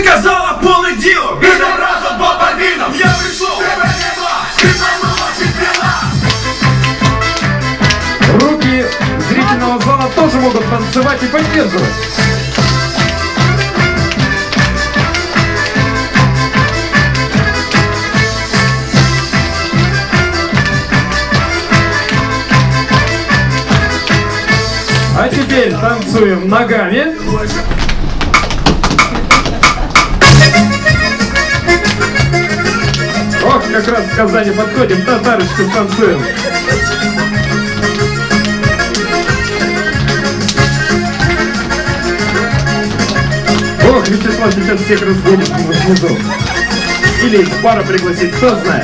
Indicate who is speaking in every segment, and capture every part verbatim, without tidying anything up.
Speaker 1: Заказала полный дилу, видом разом по подвинам. Я пришел, тебя не было, ты очень пила.
Speaker 2: Руки зрительного зала тоже могут танцевать и поддерживать. А теперь танцуем ногами. Ох, как раз в Казани подходим, татарочку танцуем. Ох, Вячеслав сейчас всех разбудит внизу. Или из бара пригласить, кто знает.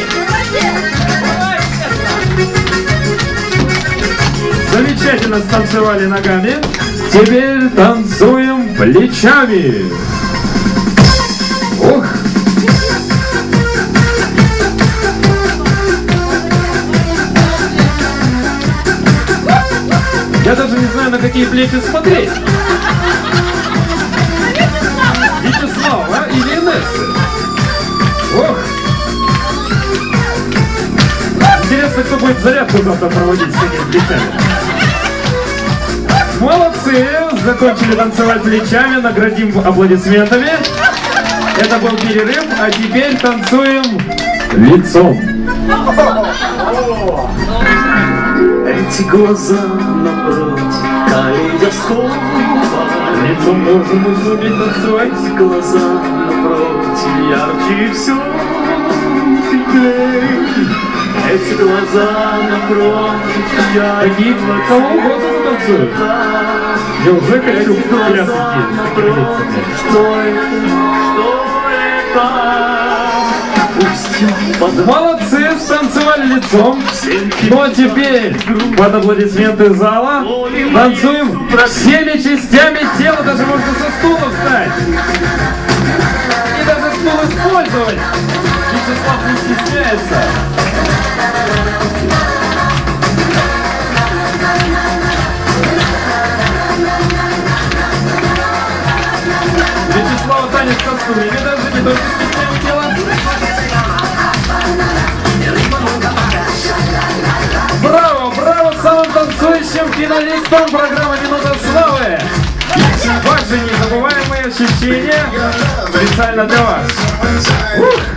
Speaker 2: Замечательно станцевали ногами. Теперь танцуем плечами. Ох! Я даже не знаю, на какие плечи смотреть. Вячеслава или Инессы? Ох! Интересно, кто будет зарядку завтра проводить с такими плечами. Молодцы! Закончили танцевать плечами, наградим аплодисментами. Это был перерыв, а теперь танцуем лицом.
Speaker 3: Эти глаза напротив калейдоскопа.
Speaker 2: Лицом можем уметь танцевать.
Speaker 3: Эти глаза напротив ярче все теплее. Эти глаза напротив ярче.
Speaker 2: Такие кого угодно затанцуют. Я уже хочу в пляс идти.
Speaker 3: Что это? Что это?
Speaker 2: Молодцы, станцевали лицом. Ну а теперь под аплодисменты зала танцуем всеми частями тела. Даже можно со стула встать. И даже стул использовать. Вячеслав не стесняется. Вячеслава танец со стульями, даже не только с частями тела. Браво, браво самым танцующим финалистам программы «Минута славы». Ваши незабываемые ощущения специально для вас. Ух!